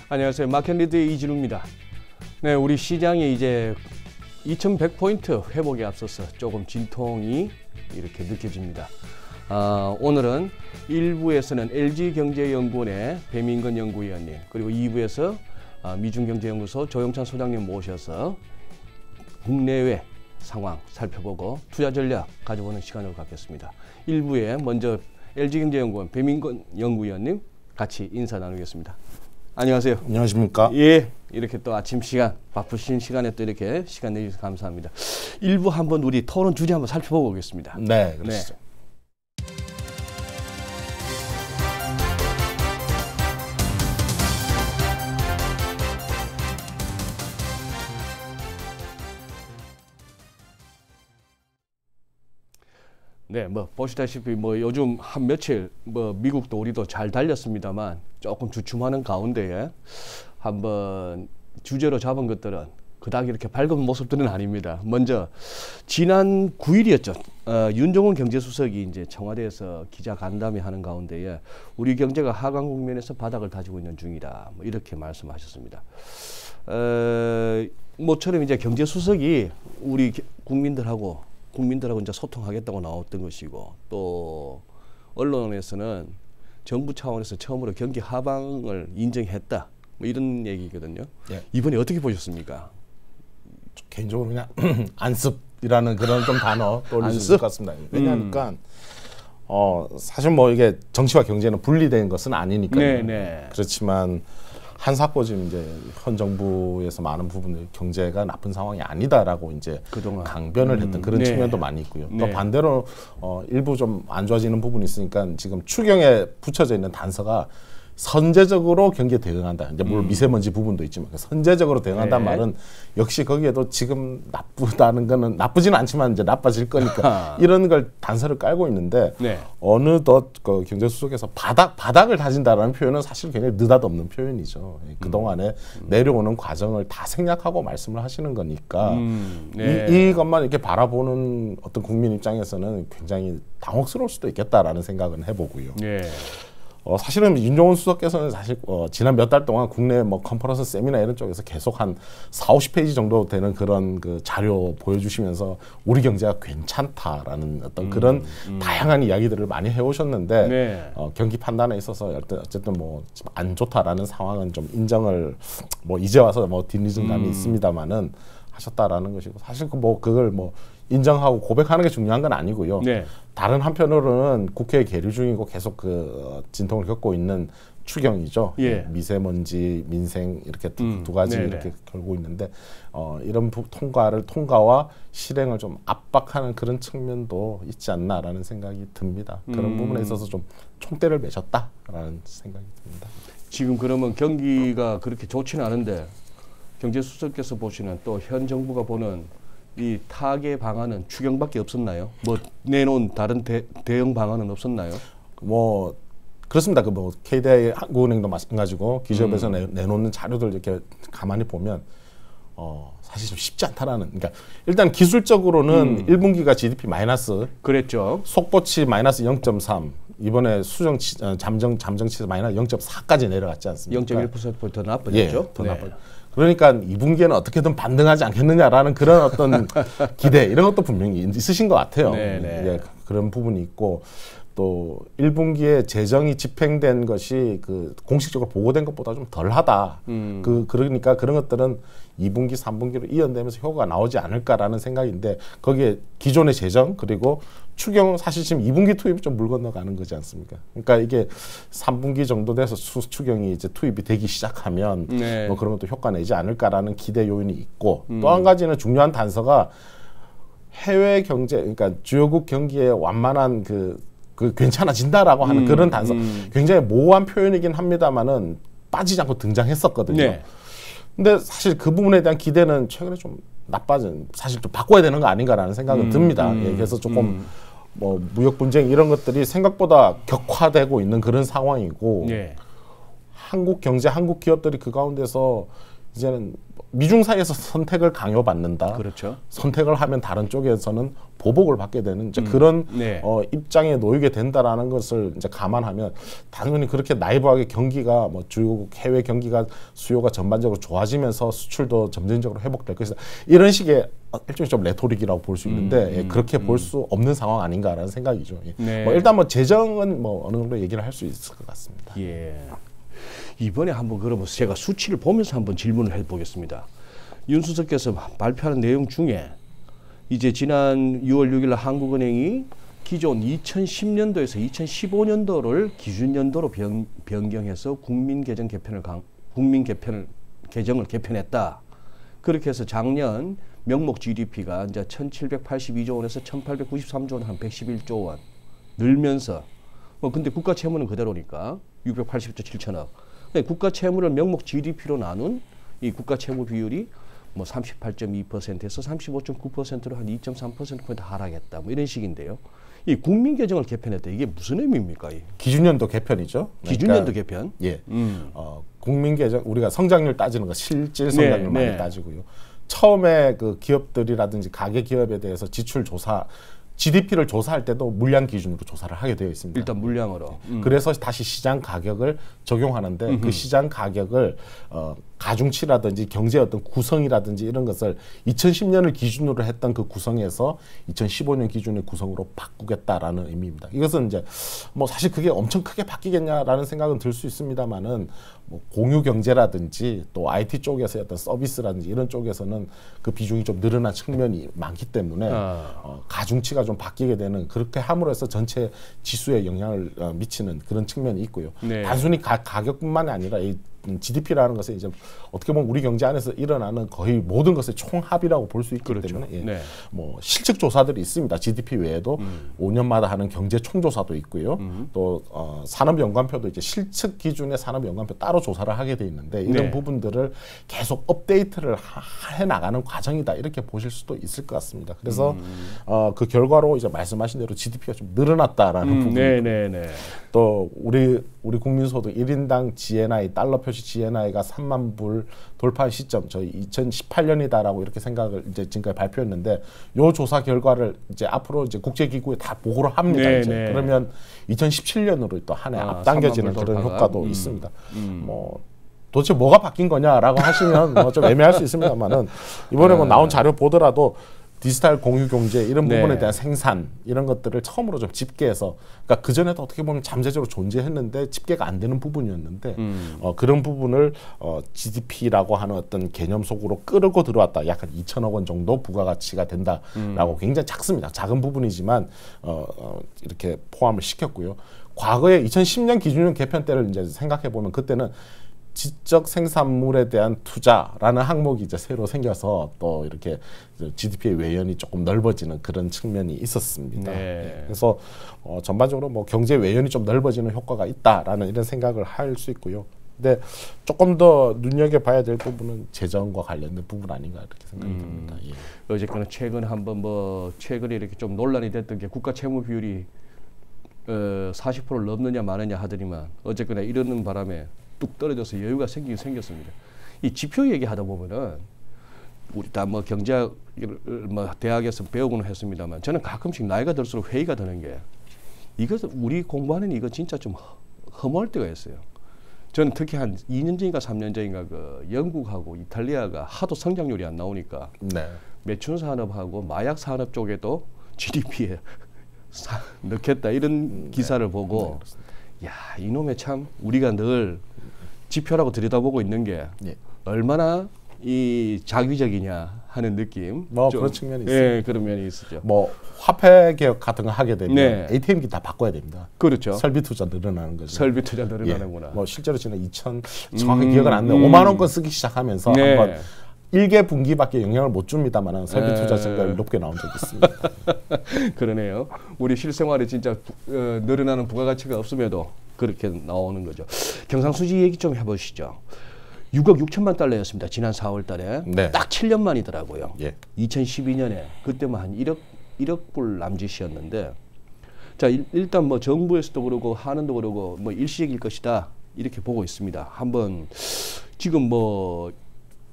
안녕하세요. 마켓리드의 이진우입니다. 네, 우리 시장이 이제 2100포인트 회복에 앞서서 조금 진통이 이렇게 느껴집니다. 오늘은 1부에서는 LG경제연구원의 배민건 연구위원님, 그리고 2부에서 미중경제연구소 조영찬 소장님 모셔서 국내외 상황 살펴보고 투자 전략 가져보는 시간을 갖겠습니다. 1부에 먼저 LG경제연구원 배민건 연구위원님 같이 인사 나누겠습니다. 안녕하세요. 안녕하십니까? 예, 이렇게 또 아침 시간 바쁘신 시간에 또 이렇게 시간 내주셔서 감사합니다. 1부 한번 우리 토론 주제 한번 살펴보고 오겠습니다. 네, 그러시죠. 네, 뭐 보시다시피 뭐 요즘 한 며칠 뭐 미국도 우리도 잘 달렸습니다만 조금 주춤하는 가운데에 한번 주제로 잡은 것들은 그닥 이렇게 밝은 모습들은 아닙니다. 먼저 지난 9일이었죠. 윤종훈 경제수석이 이제 청와대에서 기자 간담회 하는 가운데에 우리 경제가 하강 국면에서 바닥을 다지고 있는 중이다. 뭐 이렇게 말씀하셨습니다. 모처럼 이제 경제수석이 우리 국민들하고 이제 소통하겠다고 나왔던 것이고, 또 언론에서는 정부 차원에서 처음으로 경기 하방을 인정했다, 뭐 이런 얘기거든요. 예. 이번에 어떻게 보셨습니까? 개인적으로 그냥 안습이라는 그런 좀 단어 떠올릴 수 있을 것 같습니다. 왜냐하니까 사실 뭐 이게 정치와 경제는 분리된 것은 아니니까요. 네네. 그렇지만 한사코 지금 이제 현 정부에서 많은 부분들 경제가 나쁜 상황이 아니다라고 이제 그동안 강변을 했던 그런 측면도 많이 있고요. 또 반대로 일부 좀 안 좋아지는 부분이 있으니까 지금 추경에 붙여져 있는 단서가 선제적으로 경기에 대응한다. 이제 물론 미세먼지 부분도 있지만 선제적으로 대응한다는 말은 역시 거기에도 지금 나쁘다는 거는 나쁘지는 않지만 이제 나빠질 거니까 이런 걸 단서를 깔고 있는데 어느덧 그 경제수석에서 바닥을 다진다라는 표현은 사실 굉장히 느닷없는 표현이죠. 그동안에 내려오는 과정을 다 생략하고 말씀을 하시는 거니까 이것만 이렇게 바라보는 어떤 국민 입장에서는 굉장히 당혹스러울 수도 있겠다라는 생각은 해보고요. 사실은 윤종훈 수석께서는 사실 지난 몇 달 동안 국내 뭐 컨퍼런스 세미나 이런 쪽에서 계속 한 40~50페이지 정도 되는 그런 그 자료 보여주시면서 우리 경제가 괜찮다라는 어떤 그런 다양한 이야기들을 많이 해오셨는데 경기 판단에 있어서 어쨌든 뭐 안 좋다라는 상황은 좀 인정을 뭐 이제 와서 뭐 뒷리즘감이 있습니다만은 하셨다라는 것이고, 사실 뭐 그걸 뭐 인정하고 고백하는 게 중요한 건 아니고요. 다른 한편으로는 국회에 계류 중이고 계속 그 진통을 겪고 있는 추경이죠. 미세먼지, 민생 이렇게 두 가지 이렇게 걸고 있는데 이런 통과와 실행을 좀 압박하는 그런 측면도 있지 않나라는 생각이 듭니다. 그런 부분에 있어서 좀 총대를 매셨다라는 생각이 듭니다. 지금 그러면 경기가 그렇게 좋지는 않은데 경제수석께서 보시는 또 현 정부가 보는 이 타개 방안은 추경밖에 없었나요? 뭐 내놓은 다른 대응 방안은 없었나요? 뭐 그렇습니다. 그 뭐 KDI 한국은행도 마찬가지고 기재부에서 내놓는 자료들 이렇게 가만히 보면 사실 좀 쉽지 않다라는. 그러니까 일단 기술적으로는 1분기가 GDP 마이너스 그랬죠. 속보치 마이너스 0.3. 이번에 잠정치에서 마이너스 0.4까지 내려갔지 않습니까? 0.1% 더 나빠졌죠. 더 나빠졌죠. 그러니까 2분기에는 어떻게든 반등하지 않겠느냐라는 그런 어떤 기대 이런 것도 분명히 있으신 것 같아요. 그런 부분이 있고, 또 1분기에 재정이 집행된 것이 그 공식적으로 보고된 것보다 좀 덜하다. 그러니까 그런 것들은 2분기, 3분기로 이어내면서 효과가 나오지 않을까라는 생각인데, 거기에 기존의 재정 그리고 추경, 사실 지금 2분기 투입이 좀 물 건너가는 거지 않습니까? 그러니까 이게 3분기 정도 돼서 추경이 이제 투입이 되기 시작하면 뭐 그런 것도 효과 내지 않을까라는 기대 요인이 있고, 또 한 가지는 중요한 단서가 해외 경제, 그러니까 주요국 경기에 완만한 그 괜찮아진다라고 하는 그런 단서, 굉장히 모호한 표현이긴 합니다만은 빠지지 않고 등장했었거든요. 근데 사실 그 부분에 대한 기대는 최근에 좀 나빠진, 사실 좀 바꿔야 되는 거 아닌가라는 생각은 듭니다. 그래서 조금 뭐 무역 분쟁 이런 것들이 생각보다 격화되고 있는 그런 상황이고, 한국 경제, 한국 기업들이 그 가운데서 이제는 미중 사이에서 선택을 강요받는다. 그렇죠. 선택을 하면 다른 쪽에서는 보복을 받게 되는 이제 그런 네. 입장에 놓이게 된다라는 것을 이제 감안하면 당연히 그렇게 나이브하게 경기가 뭐 주요 해외 경기가 수요가 전반적으로 좋아지면서 수출도 점진적으로 회복될 것이다. 이런 식의 일종의 좀 레토릭이라고 볼 수 있는데 예, 그렇게 볼 수 없는 상황 아닌가라는 생각이죠. 예. 네. 뭐 일단 뭐 재정은 뭐 어느 정도 얘기를 할 수 있을 것 같습니다. 예. 이번에 한번 그러면 제가 수치를 보면서 한번 질문을 해보겠습니다. 윤 수석께서 발표하는 내용 중에 이제 지난 6월 6일 한국은행이 기존 2010년도에서 2015년도를 기준연도로 변경해서 개정을 개편했다. 그렇게 해서 작년 명목 GDP가 이제 1,782조 원에서 1,893조 원, 한 111조 원 늘면서 근데 국가 채무는 그대로니까 680조 7천억. 국가 채무를 명목 GDP로 나눈 이 국가 채무 비율이 뭐 38.2%에서 35.9%로 한 2.3%포인트 하락했다. 뭐 이런 식인데요. 이 국민 개정을 개편했다. 이게 무슨 의미입니까? 기준연도 개편이죠. 기준연도 개편. 예. 국민 개정 우리가 성장률 따지는 거 실질 성장률 많이 따지고요. 처음에 그 기업들이라든지 가계 기업에 대해서 지출 조사 GDP를 조사할 때도 물량 기준으로 조사를 하게 되어 있습니다. 일단 물량으로. 그래서 다시 시장 가격을 적용하는데 그 시장 가격을 가중치라든지 경제의 어떤 구성이라든지 이런 것을 2010년을 기준으로 했던 그 구성에서 2015년 기준의 구성으로 바꾸겠다라는 의미입니다. 이것은 이제 뭐 사실 그게 엄청 크게 바뀌겠냐라는 생각은 들 수 있습니다만은 뭐 공유 경제라든지 또 IT 쪽에서의 어떤 서비스라든지 이런 쪽에서는 그 비중이 좀 늘어난 측면이 많기 때문에 가중치가 좀 바뀌게 되는 그렇게 함으로써 전체 지수에 영향을 미치는 그런 측면이 있고요. 네. 단순히 가격뿐만이 아니라 이 GDP라는 것은 이제 어떻게 보면 우리 경제 안에서 일어나는 거의 모든 것의 총합이라고 볼 수 있기 그렇죠. 때문에 예. 네. 뭐 실측 조사들이 있습니다. GDP 외에도 5년마다 하는 경제 총조사도 있고요. 또 산업 연관표도 이제 실측 기준의 산업 연관표 따로 조사를 하게 돼 있는데 이런 네. 부분들을 계속 업데이트를 해 나가는 과정이다 이렇게 보실 수도 있을 것 같습니다. 그래서 그 결과로 이제 말씀하신 대로 GDP가 좀 늘어났다라는 부분. 또 우리 국민소득 1인당 GNI 달러 표시 GNI가 3만 불 돌파한 시점 저희 2018년이다라고 이렇게 생각을 이제 지금까지 발표했는데 요 조사 결과를 이제 앞으로 이제 국제기구에 다 보고를 합니다. 네, 이제. 네. 그러면 2017년으로 또 한 해 앞당겨지는 그런 효과도 있습니다. 뭐 도대체 뭐가 바뀐 거냐라고 하시면 뭐 좀 애매할 수 있습니다만은 이번에 뭐 나온 자료 보더라도 디지털 공유 경제 이런 부분에 네. 대한 생산 이런 것들을 처음으로 좀 집계해서 그러니까 그 전에도 어떻게 보면 잠재적으로 존재했는데 집계가 안 되는 부분이었는데 그런 부분을 GDP라고 하는 어떤 개념 속으로 끌고 들어왔다. 약간 2천억 원 정도 부가가치가 된다라고 굉장히 작습니다. 작은 부분이지만 이렇게 포함을 시켰고요. 과거에 2010년 기준율 개편 때를 이제 생각해 보면 그때는 지적 생산물에 대한 투자라는 항목이 이제 새로 생겨서 또 이렇게 GDP의 외연이 조금 넓어지는 그런 측면이 있었습니다. 네. 그래서 전반적으로 뭐 경제 외연이 좀 넓어지는 효과가 있다라는 이런 생각을 할 수 있고요. 근데 조금 더 눈여겨봐야 될 부분은 재정과 관련된 부분 아닌가 이렇게 생각이 듭니다. 예. 어쨌거나 최근에 한번 최근에 이렇게 좀 논란이 됐던 게 국가 채무 비율이 40%를 넘느냐 마느냐 하더니만 어쨌거나 이러는 바람에 뚝 떨어져서 여유가 생겼습니다. 이 지표 얘기하다 보면은 우리 다 뭐 경제학 뭐 대학에서 배우고는 했습니다만 저는 가끔씩 나이가 들수록 회의가 드는 게 이것은 우리 공부하는 이거 진짜 좀 허무할 때가 있어요. 저는 특히 한 2년 전인가 3년 전인가 그 영국하고 이탈리아가 하도 성장률이 안 나오니까 네. 매춘 산업하고 마약 산업 쪽에도 GDP에 넣겠다 이런 기사를 보고 야 이놈의 참 우리가 늘 지표라고 들여다보고 있는 게 얼마나 이 자기적이냐 하는 느낌. 뭐 그런 측면이 있어요. 예, 그런 면이 있었죠. 뭐 화폐 개혁 같은 거 하게 되면 ATM기 다 바꿔야 됩니다. 그렇죠. 설비 투자 늘어나는 거죠. 설비 투자 늘어나는구나. 뭐 실제로 지난 2000 정확히 기억은 안 나요. 5만 원권 쓰기 시작하면서 한번 1개 분기밖에 영향을 못 줍니다만 설비 투자 증가율 높게 나온 적이 있습니다. 그러네요. 우리 실생활에 진짜 늘어나는 부가가치가 없음에도 그렇게 나오는 거죠. 경상수지 얘기 좀 해보시죠. 6억 6천만 달러였습니다. 지난 4월 달에. 네. 딱 7년 만이더라고요. 2012년에 그때만 한 1억 불 남짓이었는데 자 일단 뭐 정부에서도 그러고 한은도 그러고 뭐 일시적일 것이다 이렇게 보고 있습니다. 한번 지금 뭐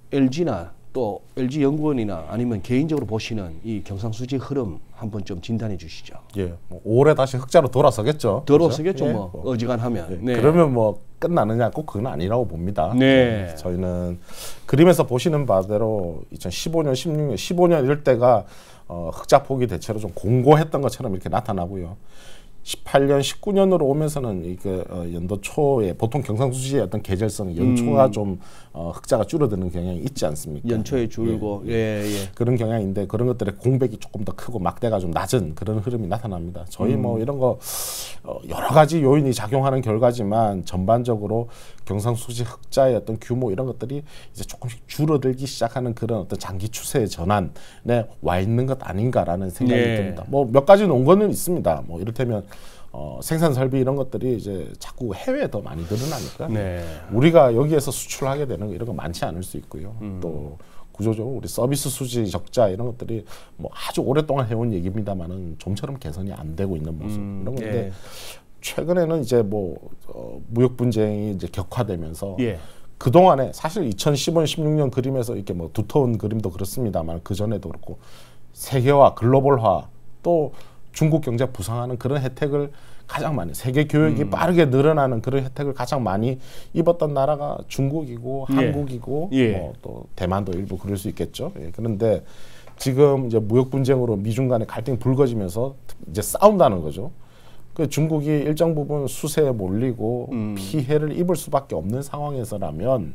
LG나 또 LG연구원이나 아니면 개인적으로 보시는 이 경상수지 흐름 한번 좀 진단해 주시죠. 예, 뭐 올해 다시 흑자로 돌아서겠죠. 돌아서겠죠, 예, 뭐 어지간하면. 예, 네. 그러면 뭐 끝나느냐 꼭 그건 아니라고 봅니다. 네. 저희는 그림에서 보시는 바대로 2015년, 16년, 15년 이럴 때가 흑자 폭이 대체로 좀 공고했던 것처럼 이렇게 나타나고요. 18년, 19년으로 오면서는 이게 연도 초에 보통 경상수지의 어떤 계절성 연초가 좀 흑자가 줄어드는 경향이 있지 않습니까? 연초에 줄고 예. 그런 경향인데 그런 것들의 공백이 조금 더 크고 막대가 좀 낮은 그런 흐름이 나타납니다. 저희 뭐 이런 거 여러 가지 요인이 작용하는 결과지만 전반적으로 경상수지 흑자의 어떤 규모 이런 것들이 이제 조금씩 줄어들기 시작하는 그런 어떤 장기 추세의 전환에 와 있는 것 아닌가라는 생각이 듭니다. 뭐 몇 가지 놓은 거는 있습니다. 뭐 이를테면 생산 설비 이런 것들이 이제 자꾸 해외에 더 많이 늘어나니까 우리가 여기에서 수출하게 되는 거 이런 거 많지 않을 수 있고요. 또 구조적으로 우리 서비스 수지 적자 이런 것들이 뭐 아주 오랫동안 해온 얘기입니다만은 좀처럼 개선이 안 되고 있는 모습 이런 건데 최근에는 이제 뭐 무역 분쟁이 이제 격화되면서 그 동안에 사실 2015년, 16년 그림에서 이렇게 뭐 두터운 그림도 그렇습니다만 그 전에도 그렇고 세계화, 글로벌화 또 중국 경제 부상하는 그런 혜택을 가장 많이 세계 교역이 빠르게 늘어나는 그런 혜택을 가장 많이 입었던 나라가 중국이고 한국이고 뭐 또 대만도 일부 그럴 수 있겠죠. 그런데 지금 이제 무역 분쟁으로 미중 간의 갈등이 불거지면서 이제 싸운다는 거죠. 그 중국이 일정 부분 수세에 몰리고 피해를 입을 수밖에 없는 상황에서라면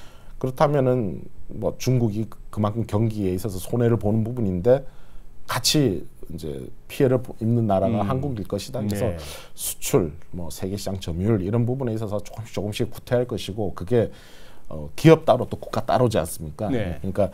그렇다면은 뭐 중국이 그만큼 경기에 있어서 손해를 보는 부분인데 같이 이제 피해를 입는 나라가 한국일 것이다. 그래서 수출, 뭐 세계시장 점유율 이런 부분에 있어서 조금씩 구태할 것이고 그게 기업 따로 또 국가 따로지 않습니까? 그러니까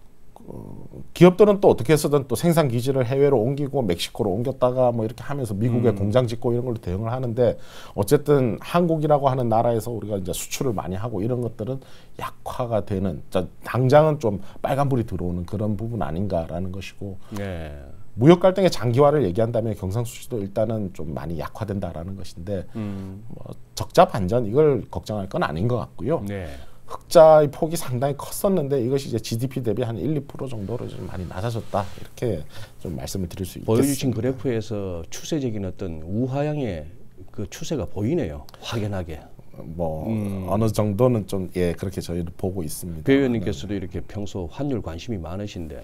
기업들은 또 어떻게 해서든 또 생산 기지를 해외로 옮기고 멕시코로 옮겼다가 뭐 이렇게 하면서 미국에 공장 짓고 이런 걸로 대응을 하는데 어쨌든 한국이라고 하는 나라에서 우리가 이제 수출을 많이 하고 이런 것들은 약화가 되는 당장은 좀 빨간불이 들어오는 그런 부분 아닌가라는 것이고 무역 갈등의 장기화를 얘기한다면 경상수지도 일단은 좀 많이 약화된다라는 것인데 뭐 적자 반전 이걸 걱정할 건 아닌 것 같고요. 흑자의 폭이 상당히 컸었는데 이것이 이제 GDP 대비 한 1, 2% 정도로 좀 많이 낮아졌다 이렇게 좀 말씀을 드릴 수 있겠습니다. 보여주신 그래프에서 추세적인 어떤 우하향의 그 추세가 보이네요. 확연하게. 뭐 어느 정도는 좀 그렇게 저희도 보고 있습니다. 배 의원님께서도 이렇게 평소 환율 관심이 많으신데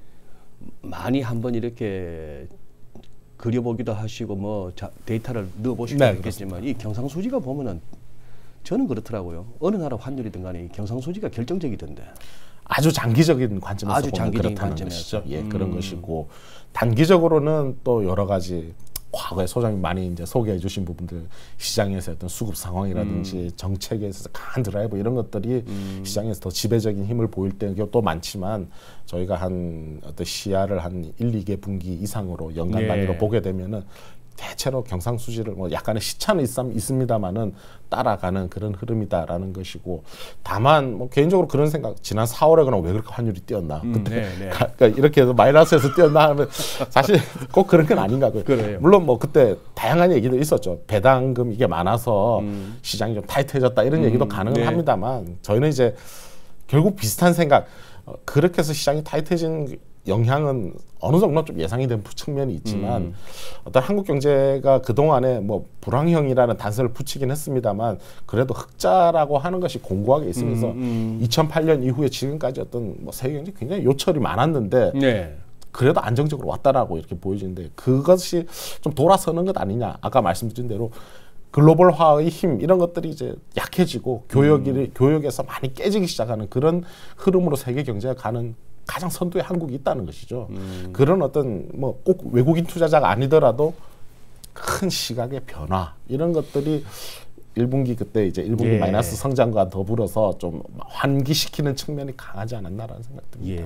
많이 한번 이렇게 그려보기도 하시고 뭐 데이터를 넣어보시고 있겠지만 이 경상수지가 보면은 저는 그렇더라고요. 어느 나라 환율이든 간에 경상수지가 결정적이던데. 아주 장기적인 관점에서 아주 보면 그렇다는 것이죠. 그런 것이고 단기적으로는 또 여러 가지 과거에 소장님 많이 이제 소개해 주신 부분들 시장에서 어떤 수급 상황이라든지 정책에 있어서 강한 드라이브 이런 것들이 시장에서 더 지배적인 힘을 보일 때도 많지만 저희가 한 어떤 시야를 한 1, 2개 분기 이상으로 연간 단위로 보게 되면은 대체로 경상수지를 뭐 약간의 시차는 있습니다만은 따라가는 그런 흐름이다라는 것이고 다만 뭐 개인적으로 그런 생각 지난 4월에 그럼 왜 그렇게 환율이 뛰었나 그때 그러니까 이렇게 해서 마이너스에서 뛰었나 하면 사실 꼭 그런 건 아닌가 고요. 물론 뭐 그때 다양한 얘기도 있었죠. 배당금 이게 많아서 시장이 좀 타이트해졌다 이런 얘기도 가능은 합니다만 저희는 이제 결국 비슷한 생각 그렇게 해서 시장이 타이트해진 영향은 어느 정도 좀 예상이 된 측면이 있지만 어떤 한국 경제가 그동안에 뭐 불황형이라는 단서를 붙이긴 했습니다만 그래도 흑자라고 하는 것이 공고하게 있으면서 2008년 이후에 지금까지 어떤 뭐 세계 경제 굉장히 요철이 많았는데 그래도 안정적으로 왔다라고 이렇게 보여지는데 그것이 좀 돌아서는 것 아니냐. 아까 말씀드린 대로 글로벌화의 힘 이런 것들이 이제 약해지고 교역에서 많이 깨지기 시작하는 그런 흐름으로 세계 경제가 가는 가장 선두에 한국이 있다는 것이죠. 그런 어떤 뭐 꼭 외국인 투자자가 아니더라도 큰 시각의 변화 이런 것들이 1분기 그때 이제 1분기 마이너스 성장과 더불어서 좀 환기시키는 측면이 강하지 않았나라는 생각 듭니다.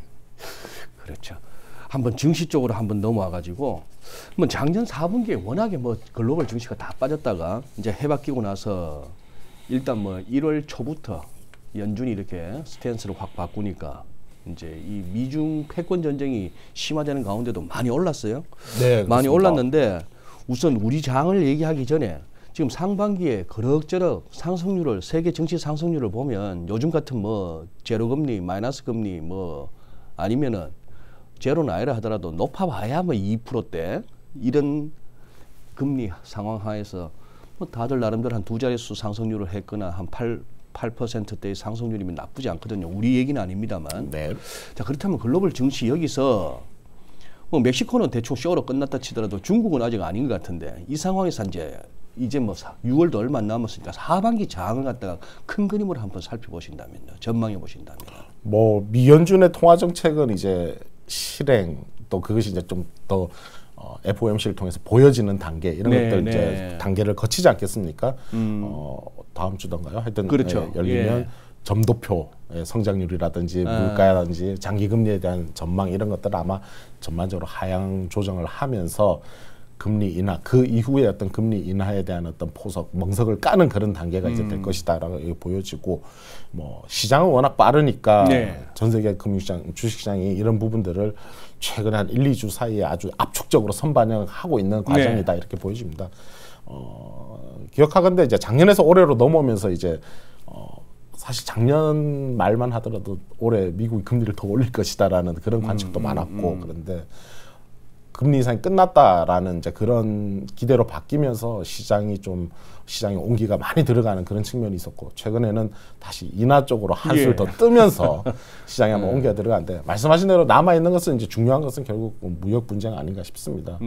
그렇죠. 한번 증시 쪽으로 한번 넘어와 가지고 뭐 작년 4분기에 워낙에 뭐 글로벌 증시가 다 빠졌다가 이제 해박 끼고 나서 일단 뭐 1월 초부터 연준이 이렇게 스탠스를 확 바꾸니까 이제 이 미중 패권 전쟁이 심화되는 가운데도 많이 올랐어요. 많이 올랐는데 우선 우리 장을 얘기하기 전에 지금 상반기에 그럭저럭 상승률을 세계 증시 상승률을 보면 요즘 같은 뭐 제로 금리, 마이너스 금리 뭐 아니면은 제로는 아니라 하더라도 높아봐야 뭐 2%대 이런 금리 상황 하에서 뭐 다들 나름대로 한 두 자릿수 상승률을 했거나 한 8%대의 상승률이면 나쁘지 않거든요. 우리 얘기는 아닙니다만. 네. 자, 그렇다면 글로벌 증시 여기서 뭐 멕시코는 대충 쇼로 끝났다 치더라도 중국은 아직 아닌 것 같은데 이 상황에서 이제 뭐 6월도 얼마 안 남았으니까 하반기 장을 갖다가 큰 그림으로 한번 살펴보신다면요. 전망해 보신다면. 뭐 미연준의 통화 정책은 이제 실행 또 그것이 이제 좀 더 FOMC를 통해서 보여지는 단계 이런 것들 이제 단계를 거치지 않겠습니까? 다음 주던가요? 하여튼 그렇죠. 열리면 점도표의 성장률이라든지 물가라든지 장기금리에 대한 전망 이런 것들을 아마 전반적으로 하향 조정을 하면서 금리 인하 그 이후에 어떤 금리 인하에 대한 어떤 포석 멍석을 까는 그런 단계가 이제 될 것이다라고 보여지고 뭐 시장은 워낙 빠르니까 전 세계 금융시장 주식시장이 이런 부분들을 최근에 한 1-2주 사이에 아주 압축적으로 선반영하고 있는 과정이다 이렇게 보여집니다. 기억하건대 이제 작년에서 올해로 넘어오면서 이제 사실 작년 말만 하더라도 올해 미국이 금리를 더 올릴 것이다라는 그런 관측도 많았고 그런데 금리 인상이 끝났다라는 이제 그런 기대로 바뀌면서 시장이 온기가 많이 들어가는 그런 측면이 있었고 최근에는 다시 인하 쪽으로 한술 더 뜨면서 시장에 한번 온기가 들어가는데 말씀하신 대로 남아 있는 것은 이제 중요한 것은 결국 무역 분쟁 아닌가 싶습니다.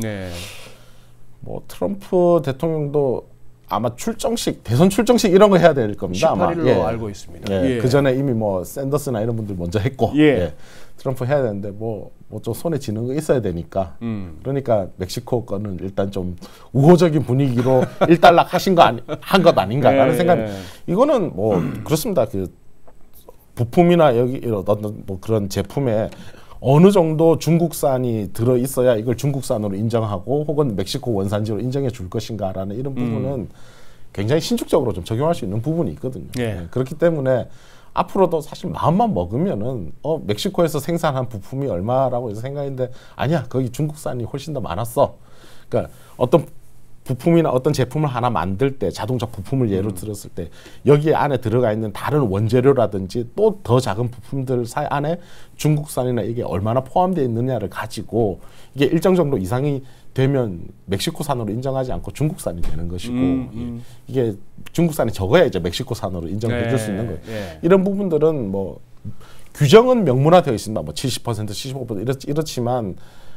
뭐 트럼프 대통령도 아마 대선 출정식 이런 거 해야 될 겁니다. 18일로 알고 있습니다. 그 전에 이미 뭐 샌더스나 이런 분들 먼저 했고 트럼프 해야 되는데 뭐 좀 손에 쥐는 거 있어야 되니까 그러니까 멕시코 거는 일단 좀 우호적인 분위기로 일단락 한 것 아닌가라는 생각이 이거는 뭐 그렇습니다. 그 부품이나 여기 어떤 뭐 그런 제품에 어느 정도 중국산이 들어 있어야 이걸 중국산으로 인정하고 혹은 멕시코 원산지로 인정해 줄 것인가라는 이런 부분은 굉장히 신축적으로 좀 적용할 수 있는 부분이 있거든요. 그렇기 때문에 앞으로도 사실 마음만 먹으면은 멕시코에서 생산한 부품이 얼마라고 해서 생각했는데 아니야 거기 중국산이 훨씬 더 많았어. 그러니까 어떤 부품이나 어떤 제품을 하나 만들 때 자동차 부품을 예로 들었을 때 여기 안에 들어가 있는 다른 원재료라든지 또 더 작은 부품들 안에 중국산이나 이게 얼마나 포함되어 있느냐를 가지고 이게 일정 정도 이상이 되면 멕시코산으로 인정하지 않고 중국산이 되는 것이고 이게 중국산이 적어야 이제 멕시코산으로 인정해 줄 수 있는 거예요. 이런 부분들은 뭐 규정은 명문화되어 있습니다. 뭐 70%, 75% 이렇지만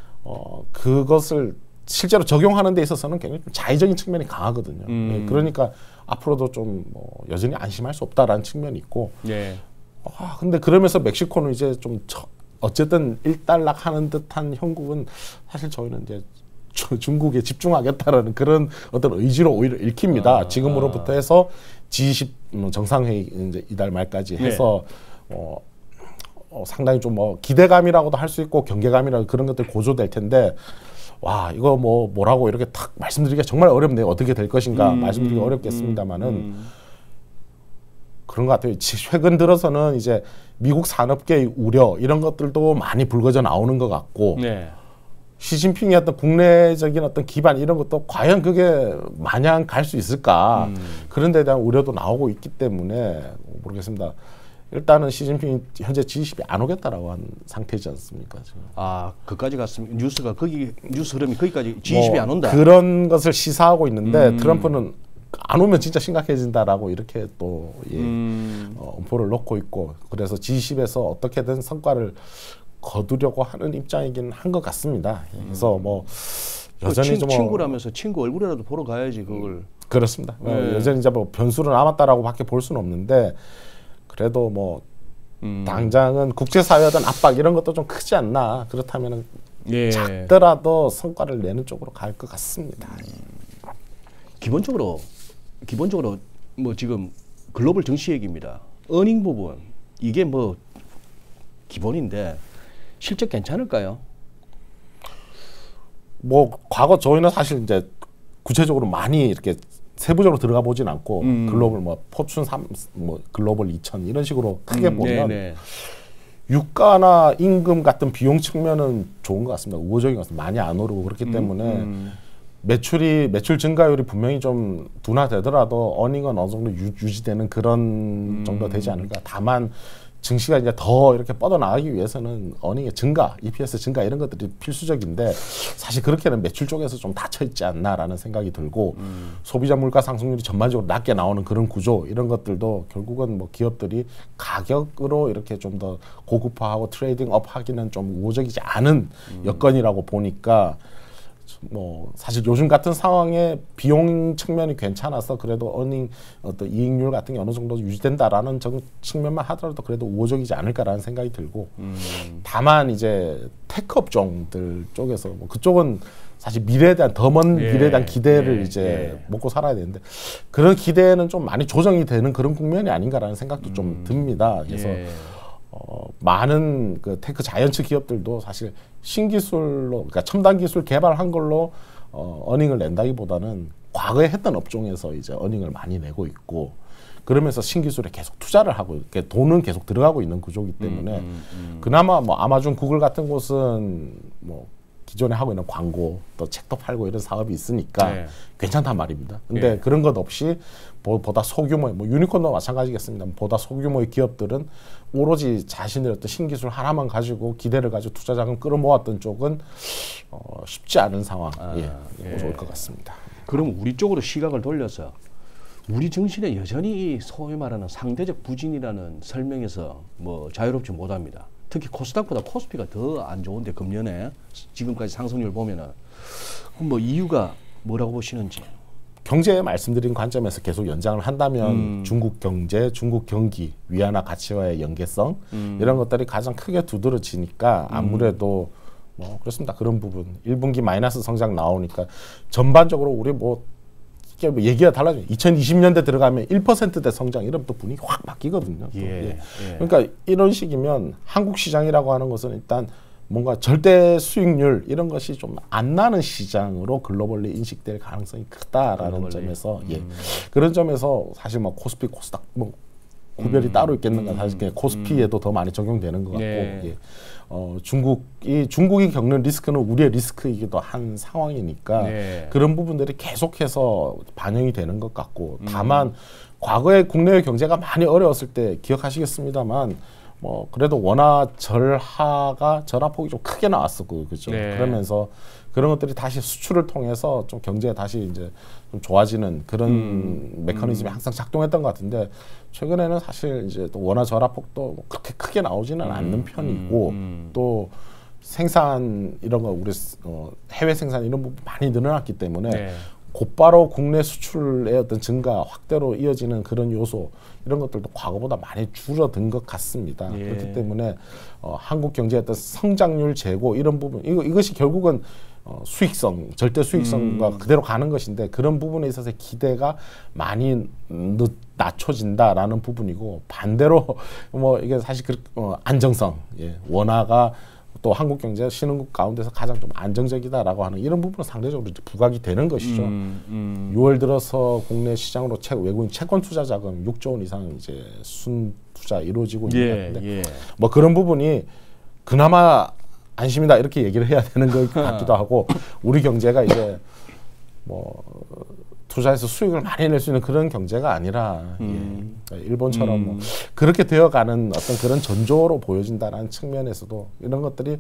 그것을 실제로 적용하는 데 있어서는 굉장히 자의적인 측면이 강하거든요. 그러니까 앞으로도 좀 뭐 여전히 안심할 수 없다라는 측면이 있고 근데 그러면서 멕시코는 이제 좀 어쨌든 일단락하는 듯한 형국은 사실 저희는 이제 중국에 집중하겠다라는 그런 어떤 의지로 오히려 읽힙니다. 지금으로부터 해서 G20 정상회의 이제 이달 말까지 해서 상당히 좀 뭐 기대감이라고도 할 수 있고 경계감이라고 그런 것들 고조될 텐데 와 이거 뭐라고 이렇게 탁 말씀드리기가 정말 어렵네요. 어떻게 될 것인가 말씀드리기가 어렵겠습니다만은 그런 것 같아요. 최근 들어서는 이제 미국 산업계의 우려 이런 것들도 많이 불거져 나오는 것 같고 시진핑의 어떤 국내적인 어떤 기반 이런 것도 과연 그게 마냥 갈 수 있을까 그런 데에 대한 우려도 나오고 있기 때문에 모르겠습니다. 일단은 시진핑이 현재 G20에 안 오겠다라고 한 상태지 않습니까? 지금. 그까지 갔으면 뉴스 흐름이 거기까지 G20이 안 온다. 그런 것을 시사하고 있는데 트럼프는 안 오면 진짜 심각해진다라고 이렇게 또 엄포를 놓고 있고 그래서 G20에서 어떻게든 성과를 거두려고 하는 입장이긴 한 것 같습니다. 그래서 뭐 여전히 좀 친구라면서 친구 얼굴이라도 보러 가야지 그걸. 그렇습니다. 여전히 이제 뭐 변수는 남았다라고밖에 볼 수는 없는데. 그래도 뭐 당장은 국제사회에 대한 압박 이런 것도 좀 크지 않나 그렇다면 작더라도 성과를 내는 쪽으로 갈 것 같습니다. 기본적으로 뭐 지금 글로벌 증시 얘기입니다. 어닝 부분 이게 뭐 기본인데 실적 괜찮을까요? 뭐 과거 저희는 사실 이제 구체적으로 많이 이렇게 세부적으로 들어가 보진 않고 글로벌 뭐 포춘 3, 뭐 글로벌 2000 이런 식으로 크게 보면 유가나 임금 같은 비용 측면은 좋은 것 같습니다. 우호적인 것 같습니다. 많이 안 오르고 그렇기 때문에 매출 증가율이 분명히 좀 둔화되더라도 어닝은 어느 정도 유지되는 그런 정도 되지 않을까. 다만 증시가 이제 더 이렇게 뻗어나가기 위해서는 어닝의 증가, EPS 증가 이런 것들이 필수적인데 사실 그렇게는 매출 쪽에서 좀 닫혀 있지 않나라는 생각이 들고 소비자 물가 상승률이 전반적으로 낮게 나오는 그런 구조 이런 것들도 결국은 뭐 기업들이 가격으로 이렇게 좀 더 고급화하고 트레이딩업 하기는 좀 우호적이지 않은 여건이라고 보니까 뭐 사실 요즘 같은 상황에 비용 측면이 괜찮아서 그래도 어닝 어떤 이익률 같은 게 어느 정도 유지된다라는 측면만 하더라도 그래도 우호적이지 않을까라는 생각이 들고 다만 이제 테크 업종들 쪽에서 뭐 그쪽은 사실 미래에 대한 더 먼 미래에 대한 기대를 이제 먹고 살아야 되는데 그런 기대는 좀 많이 조정이 되는 그런 국면이 아닌가라는 생각도 좀 듭니다. 그래서 많은 그 테크 자이언츠 기업들도 사실 신기술로, 그러니까 첨단 기술 개발한 걸로 어닝을 낸다기보다는 과거에 했던 업종에서 이제 어닝을 많이 내고 있고 그러면서 신기술에 계속 투자를 하고 이렇게 돈은 계속 들어가고 있는 구조이기 때문에 그나마 뭐 아마존, 구글 같은 곳은 뭐 기존에 하고 있는 광고 또 책도 팔고 이런 사업이 있으니까 괜찮단 말입니다. 근데 그런 것 없이 보다 소규모의 뭐 유니콘도 마찬가지겠습니다. 보다 소규모의 기업들은 오로지 자신의 어떤 신기술 하나만 가지고 기대를 가지고 투자 자금 끌어모았던 쪽은 쉽지 않은 상황 올 것 같습니다. 그럼 우리 쪽으로 시각을 돌려서 우리 증시는 여전히 소위 말하는 상대적 부진이라는 설명에서 뭐 자유롭지 못합니다. 특히 코스닥보다 코스피가 더 안 좋은데 금년에 지금까지 상승률 보면은 뭐 이유가 뭐라고 보시는지? 경제 말씀드린 관점에서 계속 연장을 한다면 중국 경제, 중국 경기, 위안화 가치와의 연계성 이런 것들이 가장 크게 두드러지니까 아무래도 뭐 그렇습니다. 그런 부분 1분기 마이너스 성장 나오니까 전반적으로 우리 뭐 얘기가 달라져요. 2020년대 들어가면 1%대 성장 이러면 또 분위기 확 바뀌거든요. 그러니까 이런 식이면 한국 시장이라고 하는 것은 일단 뭔가 절대 수익률 이런 것이 좀 안 나는 시장으로 글로벌리 인식될 가능성이 크다라는 점에서 그런 점에서 사실 뭐 코스피, 코스닥 뭐 구별이 따로 있겠는가 사실 그냥 코스피에도 더 많이 적용되는 것 같고 중국이 겪는 리스크는 우리의 리스크이기도 한 상황이니까 그런 부분들이 계속해서 반영이 되는 것 같고 다만 과거에 국내의 경제가 많이 어려웠을 때 기억하시겠습니다만 뭐 그래도 원화 절하폭이 좀 크게 나왔었고 그죠. 그러면서 그런 것들이 다시 수출을 통해서 좀 경제에 다시 이제 좀 좋아지는 그런 메커니즘이 항상 작동했던 것 같은데 최근에는 사실 이제 또 원화 절하폭도 그렇게 크게 나오지는 않는 편이고 또 생산 이런 거 우리 해외 생산 이런 부분 많이 늘어났기 때문에 곧바로 국내 수출의 어떤 증가 확대로 이어지는 그런 요소 이런 것들도 과거보다 많이 줄어든 것 같습니다. 그렇기 때문에 한국 경제의 어떤 성장률 제고 이런 부분 이것이 결국은 수익성 절대 수익성과 그대로 가는 것인데 그런 부분에 있어서 기대가 많이 낮춰진다라는 부분이고 반대로 뭐 이게 사실 안정성 원화가 또 한국 경제 신흥국 가운데서 가장 좀 안정적이다라고 하는 이런 부분은 상대적으로 이제 부각이 되는 것이죠. 6월 들어서 국내 시장으로 외국인 채권 투자 자금 6조 원 이상 이제 순 투자 이루어지고 있는 것 같은데 뭐 그런 부분이 그나마 안심이다 이렇게 얘기를 해야 되는 것 같기도 하고 우리 경제가 이제 뭐 투자해서 수익을 많이 낼 수 있는 그런 경제가 아니라 일본처럼 뭐 그렇게 되어가는 어떤 그런 전조로 보여진다는 측면에서도 이런 것들이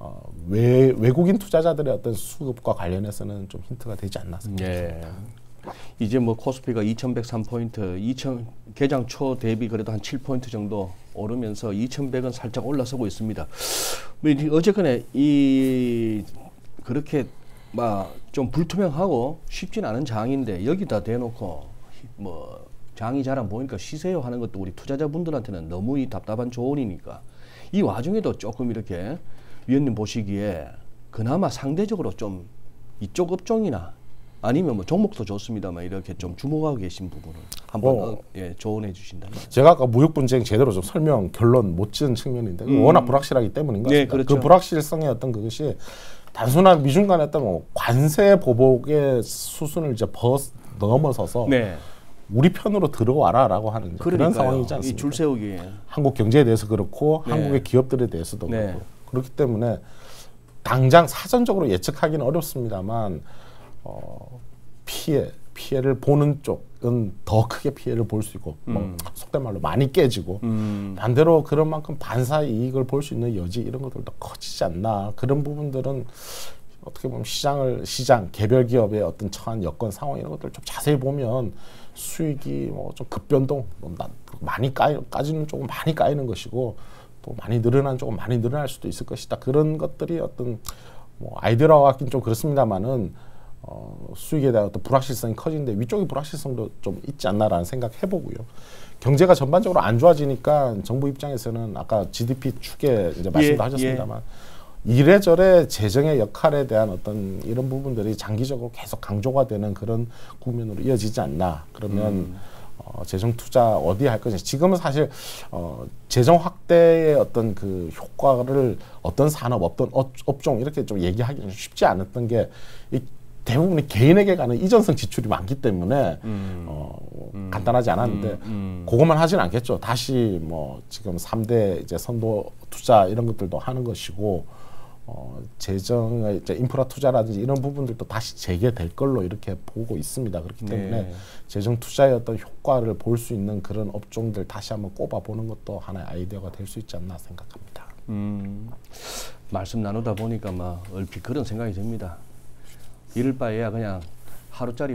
외국인 투자자들의 어떤 수급과 관련해서는 좀 힌트가 되지 않나 생각합니다. 이제 뭐 코스피가 2103포인트, 개장 초 대비 그래도 한 7포인트 정도 오르면서 2100은 살짝 올라서고 있습니다. 어쨌거나 그렇게 막 좀 불투명하고 쉽진 않은 장인데 여기다 대놓고 뭐 장이 잘 안 보이니까 쉬세요 하는 것도 우리 투자자분들한테는 너무 답답한 조언이니까 이 와중에도 조금 이렇게 위원님 보시기에 그나마 상대적으로 좀 이쪽 업종이나 아니면 뭐 종목도 좋습니다만 이렇게 좀 주목하고 계신 부분을 한번 조언해 주신다면. 제가 아까 무역 분쟁 제대로 좀 결론 못 지은 측면인데 워낙 불확실하기 때문인 것 같습니다. 그 불확실성의 어떤 그것이 단순한 미중 간의 어떤 뭐 관세 보복의 수순을 이제 넘어서서 우리 편으로 들어와라라고 하는 그런 상황이지 않습니까? 이 줄 세우기. 한국 경제에 대해서 그렇고 한국의 기업들에 대해서도 그렇고 그렇기 때문에 당장 사전적으로 예측하기는 어렵습니다만 피해를 보는 쪽은 더 크게 피해를 볼 수 있고 뭐 속된 말로 많이 깨지고 반대로 그런 만큼 반사 이익을 볼 수 있는 여지 이런 것들도 커지지 않나. 그런 부분들은 어떻게 보면 시장 개별 기업의 어떤 처한 여건 상황 이런 것들 좀 자세히 보면 수익이 뭐 좀 급변동 많이 까지는 조금 많이 까이는 것이고 또 많이 늘어난 조금 많이 늘어날 수도 있을 것이다. 그런 것들이 어떤 뭐 아이디어라고 하긴 좀 그렇습니다만은 수익에 대한 어떤 불확실성이 커지는데 위쪽의 불확실성도 좀 있지 않나라는 생각 해보고요. 경제가 전반적으로 안 좋아지니까 정부 입장에서는 아까 GDP 축에 이제 말씀도 하셨습니다만 이래저래 재정의 역할에 대한 어떤 이런 부분들이 장기적으로 계속 강조가 되는 그런 국면으로 이어지지 않나. 그러면 재정 투자 어디에 할 것인지 지금은 사실 재정 확대의 어떤 그 효과를 어떤 산업, 어떤 업종 이렇게 좀 얘기하기는 쉽지 않았던 게 대부분이 개인에게 가는 이전성 지출이 많기 때문에 간단하지 않았는데 그것만 하진 않겠죠. 다시 뭐 지금 3대 이제 선도 투자 이런 것들도 하는 것이고 재정의 이제 인프라 투자라든지 이런 부분들도 다시 재개될 걸로 이렇게 보고 있습니다. 그렇기 때문에 재정 투자의 어떤 효과를 볼 수 있는 그런 업종들 다시 한번 꼽아보는 것도 하나의 아이디어가 될 수 있지 않나 생각합니다. 말씀 나누다 보니까 막 얼핏 그런 생각이 듭니다. 이럴 바에야 그냥 하루짜리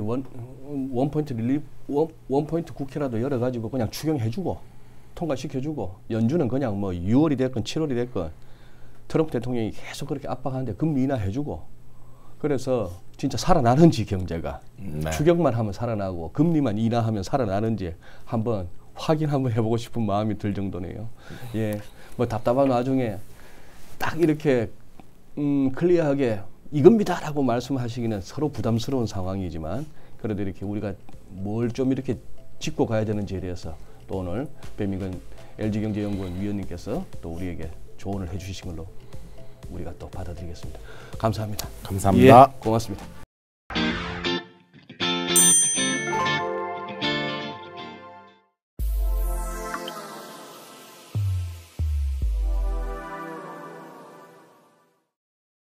원포인트 국회라도 열어가지고 그냥 추경해주고 통과시켜주고 연준은 그냥 뭐 6월이 됐건 7월이 됐건 트럼프 대통령이 계속 그렇게 압박하는데 금리 인하 해주고 그래서 진짜 살아나는지 경제가 추경만 하면 살아나고 금리만 인하하면 살아나는지 한번 확인 한번 해보고 싶은 마음이 들 정도네요. 예, 뭐 답답한 와중에 딱 이렇게 클리어하게 이겁니다라고 말씀하시기는 서로 부담스러운 상황이지만 그래도 이렇게 우리가 뭘 좀 이렇게 짚고 가야 되는지에 대해서 또 오늘 배민근 LG경제연구원 위원님께서 또 우리에게 조언을 해주신 걸로 우리가 또 받아들이겠습니다. 감사합니다. 감사합니다. 예, 고맙습니다.